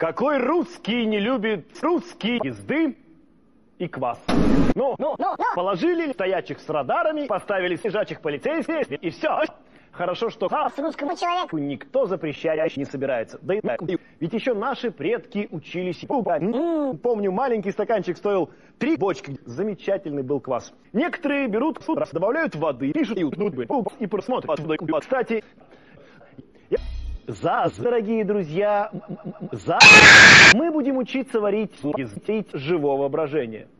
Какой русский не любит русские езды и квас? Ну, положили стоячих с радарами, поставили лежачих полицейских, и все. Хорошо, что русскому человеку никто запрещать не собирается. Да и ведь еще наши предки учились. Помню, маленький стаканчик стоил 3 бочки. Замечательный был квас. Некоторые берут, добавляют воды, пишут и просмотрят. Кстати, дорогие друзья, мы будем учиться варить из живого брожения.